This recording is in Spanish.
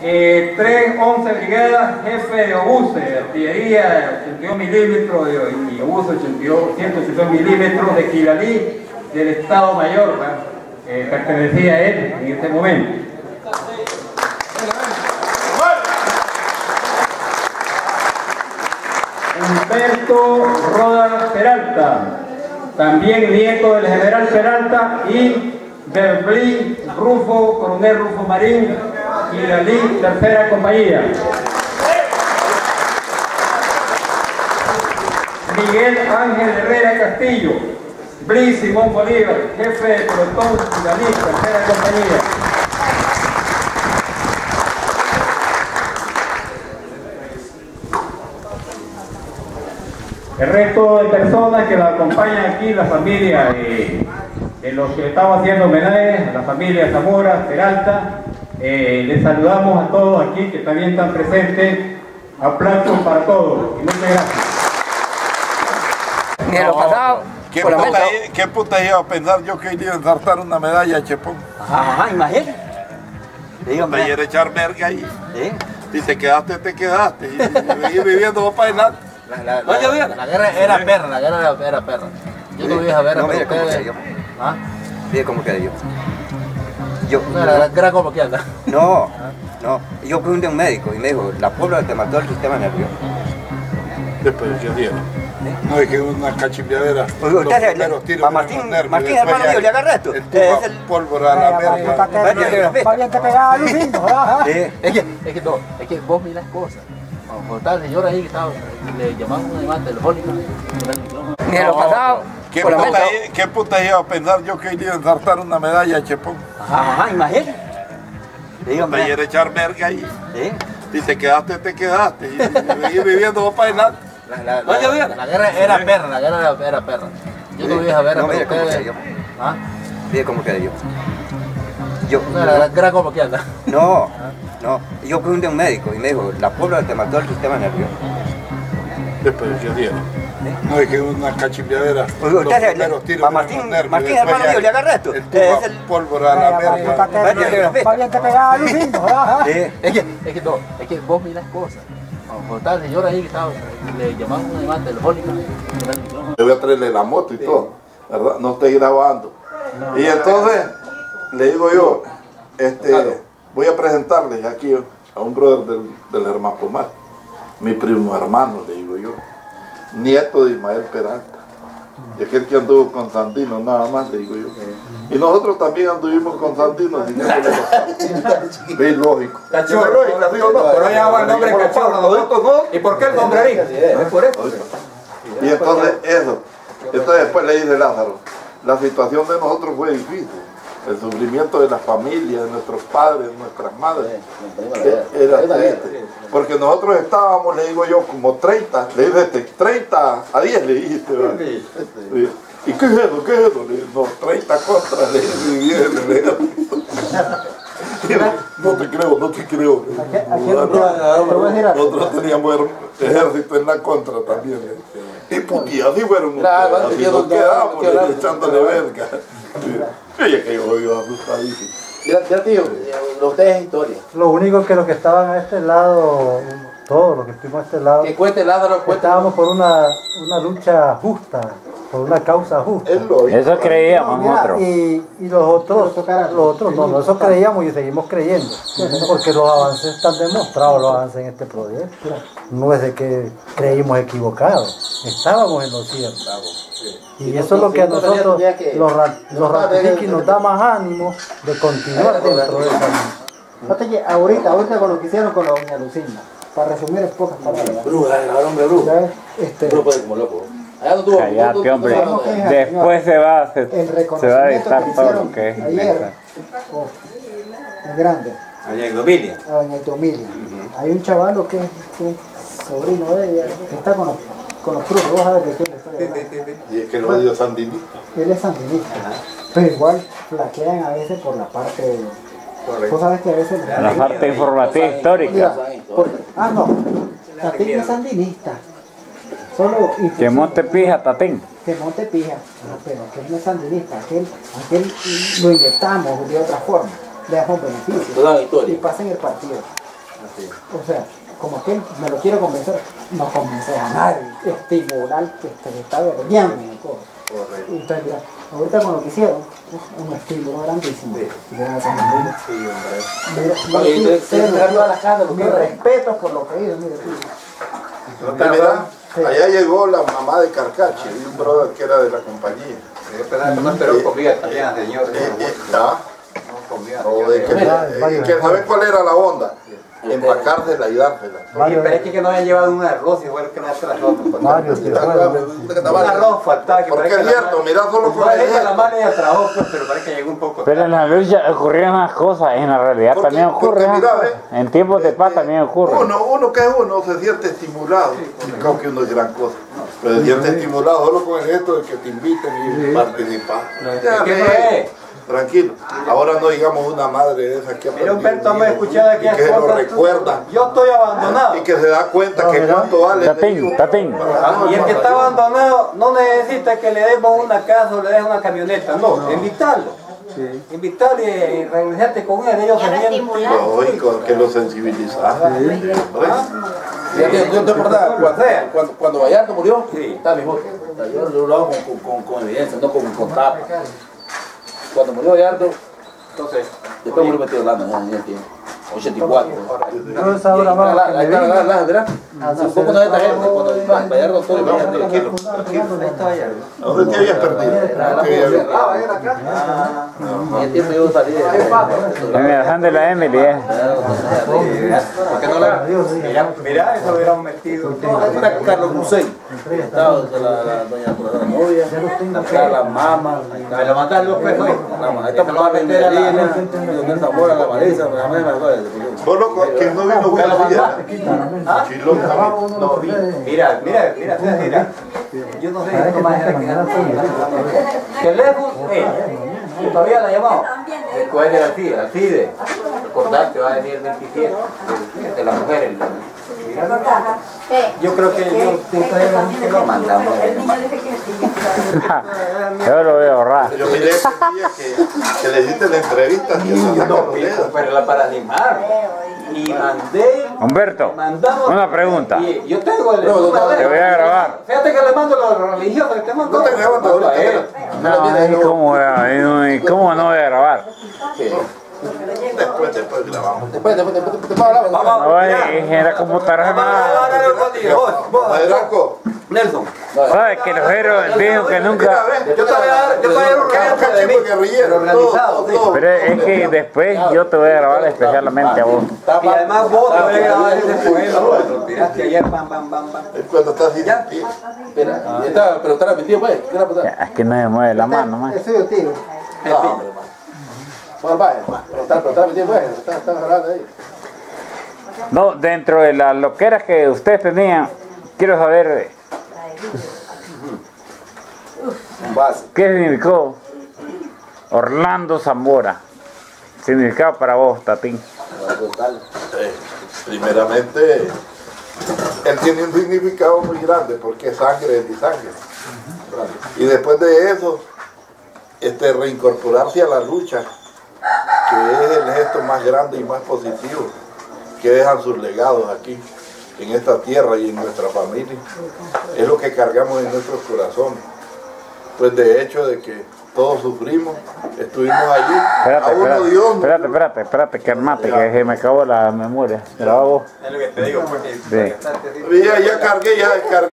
311 Brigada, jefe de obuses, de artillería 82 milímetros y obuses 182 milímetros de Quilalí, del Estado Mayor, pertenecía a él en este momento. Humberto Roda Peralta, también nieto del general Peralta, y Berblín Rufo, coronel Rufo Marín, Quilalí, tercera compañía. Miguel Ángel Herrera Castillo, Bli Simón Bolívar, jefe de pelotón, Quilalí, tercera compañía. El resto de personas que la acompañan aquí, la familia de los que estamos haciendo homenaje, a la familia Zamora, Peralta, les saludamos a todos aquí que también están presentes. Aplausos para todos y muchas gracias. Ni en lo pasado. ¿Qué puta iba a pensar yo que iba a ensartar una medalla a Chepón? Ajá, imagínate. Me iba a echar verga ahí. ¿Sí? Si te quedaste, te quedaste. Y seguir viviendo para adelante. La guerra era perra, la guerra era perra. Yo no voy a ver a mire cómo quedé yo. ¿Ah? Mire cómo quedé yo. La guerra como que anda. No, yo fui un médico y me dijo, la pólvora te mató el sistema nervioso. Después ¿qué dieron? No, es que una cachimbiadera. A Martín hermano mío, le agarré esto. Es el pólvora a la verga. Para te pegaba Lucindo, es que vos mirás cosas. Como tal señor ahí que estaba, le llamaban un animal telefónico. Ni en lo pasado. ¿Qué puta iba a pensar yo que iba a ensartar una medalla a Chepón? Ajá, imagínate. Me iba a echar verga ahí. ¿Sí? Si te quedaste, te quedaste. Y seguir viviendo para adelante. La guerra era perra, la guerra era perra. Yo no voy a ver a mire cómo quedé yo. ¿Ah? Mire cómo quedé yo. La guerra como que anda. No, yo fui un médico y me dijo, la pólvora te mató el sistema nervioso. Después ¿qué dieron? No, es que una cachimbiadera. A Martín hermano mío, le agarré esto. Es el pólvora a la verga. para te pegaba Lucindo, es que vos mirás cosas. Como tal señor ahí que estaba, le llamaban un animal telefónico. Yo voy a traerle la moto y todo, ¿verdad? No estoy grabando. Y entonces le digo yo, voy a presentarles aquí a un brother del hermano Pomar, mi primo hermano, le digo yo, nieto de Ismael Peralta, y aquel que anduvo con Sandino, nada más, le digo yo. Y nosotros también anduvimos con Sandino, es lógico. Cachorro, pero ya va el nombre Cachorro, ¿y por qué el nombre ahí? Es por eso. Y entonces entonces después le dice Lázaro, la situación de nosotros fue difícil. El sufrimiento de la familia, de nuestros padres, de nuestras madres, era triste. Porque nosotros estábamos, le digo yo, como 30, le dije 30 a 10 le dijiste, ¿verdad? ¿Y qué es eso? ¿Qué es eso? Le dije, no, 30 contras, le dije, no te creo, no te creo. Nosotros teníamos ejército en la contra también. Y puti, así fueron ustedes, así nos quedamos echándole verga. Oye, que yo iba asustadísimo. Ya tío, ustedes es historia. Lo único que los que estaban a este lado, todos los que estuvimos a este lado, que cuente Lázaro, estábamos por una lucha justa, por una causa justa. Eso creíamos nosotros. Y los otros no, eso creíamos y seguimos creyendo, porque los avances están demostrados, los avances en este proyecto. No es de que creímos equivocados, estábamos en lo cierto. Y eso es lo que a nosotros, los ratifica y nos da más ánimo de continuar dentro de esa lucha. Fíjate que ahorita con lo que hicieron con la doña Lucinda, para resumir en pocas palabras. Bruja, el hombre bruja. No puede como loco. Cállate, hombre. Después se va a dictar todo lo que es. Ayer, en grande. Allá en Domilia. En el Domilia. Hay un chavalo que es sobrino de ella, que está con los cruces. Vos sabés de quién le estoy hablando. Y es que no es sandinista. Él es sandinista. Pero igual flaquean a veces por la parte. Vos sabés que a veces. La parte informativa histórica. No. Tatín es sandinista. Solo que monte pija, Tatín. Que monte pija. No, pero aquel no es sandinista. Aquel lo inyectamos de otra forma. Le damos beneficio. Y pasa en el partido. O sea, como que me lo quiero convencer, no convencer a nadie, estimular que está verdeando en el coro. Y entonces, mira, ahorita con lo que hicieron, es un estímulo grandísimo. Respeto por lo que hizo, Mira, allá llegó la mamá de Carcache, y un brother que era de la compañía. No, pero comía también, señor. ¿Sabes cuál era la onda? Empacársela y dársela. Oye, pero es que no habían llevado un arroz, igual que no hace las otras. Un arroz faltaba. Porque es cierto, mira solo por ella la mano ella trabajó, pues, pero parece que llegó un poco. Pero en la lucha ocurrían las cosas, en la realidad también ocurre. En tiempos de paz también ocurre. Uno que es uno se siente estimulado. Creo que uno es gran cosa. Pero se siente estimulado solo con el gesto de que te inviten y participar. Tranquilo. Ahora no digamos una madre de esa que Mira, Humberto, me he escuchado aquí que se lo recuerda. Yo estoy abandonado. Y que se da cuenta que cuánto vale. Tatín. Y el que está abandonado no necesita que le demos una casa o le demos una camioneta, no, invitarlo. Invitarlo y regresarte con él, ellos se sienten. Lógico, que lo sensibilizas. Yo te acordaba, cuando Vallarta murió, estaba mi foto. Yo lo hago con evidencia, no con tapa. Cuando murió Gallardo, entonces, después murió metido Landa en el tiempo, 84. No es ahora más. Ahí está la ¿verdad? Un poco de esta gente, cuando Gallardo todo el día. Tranquilo. ¿Dónde te habías perdido? En el tiempo yo salí En el San de la Emily, ¿Por qué no la? Mira, eso hubiéramos metido. Era Carlos Musey. Estaba la doña novia, estaba la mamá. Me lo mandaron los pesos. Ahí está la mamá de Medellín, donde está Mora, la Marisa, la mamá de Margarita. Vos loco, que no vino García. Chilón también. No, mira. Yo no sé si más era que teléfono, todavía la llamado. Después del Alcide. Recordar que va a venir el 27 de las mujeres. Yo creo que lo mandamos. Yo lo veo raro. Yo miré ese día que le hiciste la entrevista. Pero la para animar. Y mandé. Humberto, una pregunta. Yo tengo el. Te voy a grabar. Fíjate que le mando la religión que te mando. No te grabando ahorita. ¿Cómo no voy a grabar? Después grabamos. Después hablamos. Oye, era como tarjeta. Nelson. ¿Sabes que los héroes dijo que nunca? Yo te voy a dar un regazo de mí. Guerrillero, Organizado, sí. Pero es que después yo te voy a grabar especialmente a vos. Y además vos te voy a grabar ese poema. Lo tiraste ayer, bam. Cuando estás así. Espera, pero está mi tío, pues. ¿Qué le pasa? Es que no me mueve la mano, man. Ese es tío. No, hombre, man. Bueno, vaya, pero está mi tío, pues. Están hablando ahí. No, dentro de las loqueras que ustedes tenían, quiero saber qué significó Orlando Zamora. Significado para vos, Tatín. Primeramente, él tiene un significado muy grande porque es sangre de mi sangre. Y después de eso, reincorporarse a la lucha, que es el gesto más grande y más positivo que dejan sus legados aquí, en esta tierra y en nuestra familia, es lo que cargamos en nuestros corazones. Pues de hecho de que todos sufrimos, estuvimos allí. Espérate, que armate, que se me acabó la memoria. Graba vos. Es lo que te digo, porque. Sí. Ya cargué.